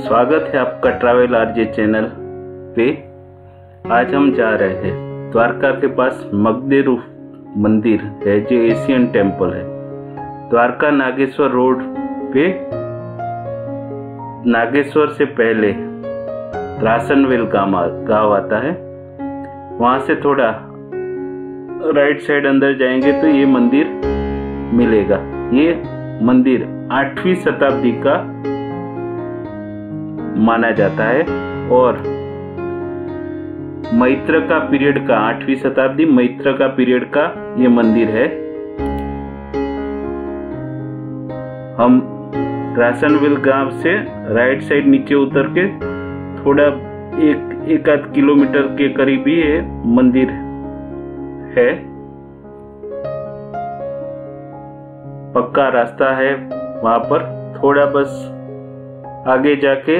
स्वागत है आपका ट्रैवल आरजे चैनल पे। आज हम जा रहे हैं द्वारका के पास मगधेरु मंदिर है जो एशियन टेम्पल है। द्वारका नागेश्वर रोड पे नागेश्वर से पहले रासनवेल गांव आता है। वहां से थोड़ा राइट साइड अंदर जाएंगे तो ये मंदिर मिलेगा। ये मंदिर 8वीं शताब्दी का माना जाता है और मैत्र का पीरियड का 8वीं शताब्दी मैत्र का पीरियड का ये मंदिर है। हम रासनवेल गांव से राइट साइड नीचे उतर के थोड़ा एक आध किलोमीटर के करीब ही ये मंदिर है। पक्का रास्ता है वहां पर, थोड़ा बस आगे जाके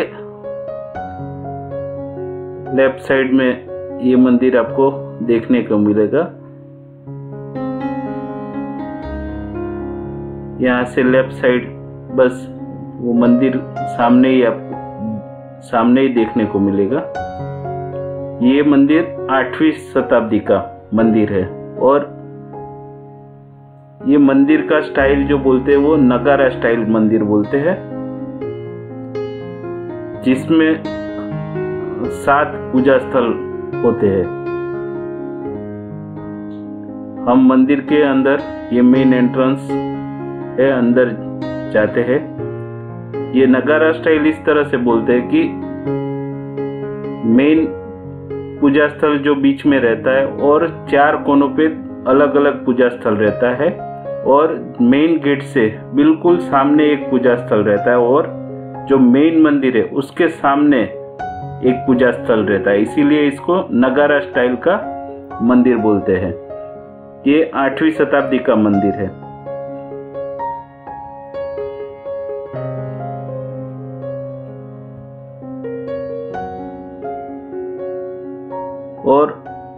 लेफ्ट साइड में ये मंदिर आपको देखने को मिलेगा। यहाँ से लेफ्ट साइड बस वो मंदिर सामने ही देखने को मिलेगा। ये मंदिर 8वीं शताब्दी का मंदिर है और ये मंदिर का स्टाइल जो बोलते हैं वो नगारा स्टाइल मंदिर बोलते हैं, जिसमें 7 पूजा स्थल होते हैं। हम मंदिर के अंदर, ये मेन एंट्रेंस है, अंदर जाते हैं। ये नगारा स्टाइल इस तरह से बोलते हैं कि मेन पूजा स्थल जो बीच में रहता है और 4 कोनों पे अलग अलग पूजा स्थल रहता है और मेन गेट से बिल्कुल सामने एक पूजा स्थल रहता है और जो मेन मंदिर है उसके सामने एक पूजा स्थल रहता है। इसीलिए इसको नगारा स्टाइल का मंदिर बोलते हैं। ये 8वीं शताब्दी का मंदिर है। और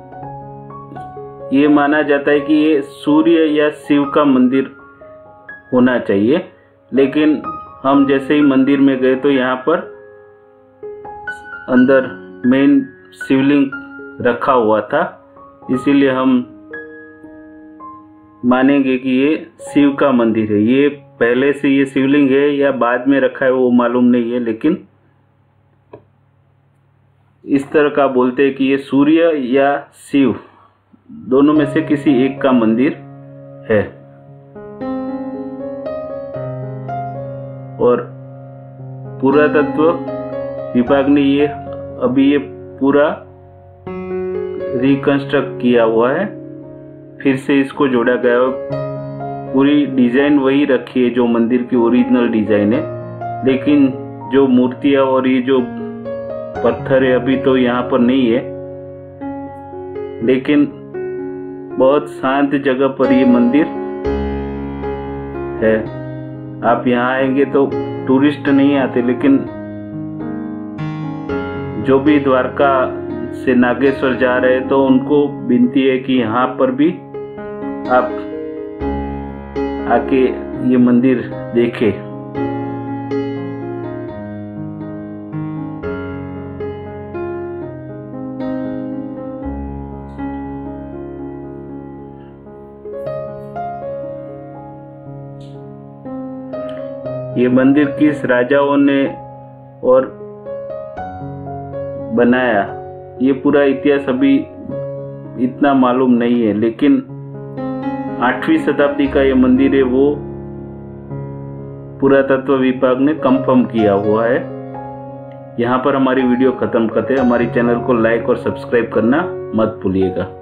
ये माना जाता है कि ये सूर्य या शिव का मंदिर होना चाहिए, लेकिन हम जैसे ही मंदिर में गए तो यहाँ पर अंदर मेन शिवलिंग रखा हुआ था, इसीलिए हम मानेंगे कि ये शिव का मंदिर है। ये पहले से ये शिवलिंग है या बाद में रखा है वो मालूम नहीं है, लेकिन इस तरह का बोलते हैं कि ये सूर्य या शिव दोनों में से किसी एक का मंदिर है। और पुरातत्व विभाग ने अभी ये पूरा रिकंस्ट्रक्ट किया हुआ है, फिर से इसको जोड़ा गया है। पूरी डिजाइन वही रखी है जो मंदिर की ओरिजिनल डिजाइन है, लेकिन जो मूर्तियां और ये जो पत्थर है अभी तो यहाँ पर नहीं है। लेकिन बहुत शांत जगह पर ये मंदिर है। आप यहाँ आएंगे तो टूरिस्ट नहीं आते, लेकिन जो भी द्वारका से नागेश्वर जा रहे हैं तो उनको विनती है कि यहाँ पर भी आप आके ये मंदिर देखें। ये मंदिर किस राजाओं ने और बनाया ये पूरा इतिहास अभी इतना मालूम नहीं है, लेकिन 8वीं शताब्दी का ये मंदिर है वो पुरातत्व विभाग ने कंफर्म किया हुआ है। यहाँ पर हमारी वीडियो खत्म करते हैं। हमारी चैनल को लाइक और सब्सक्राइब करना मत भूलिएगा।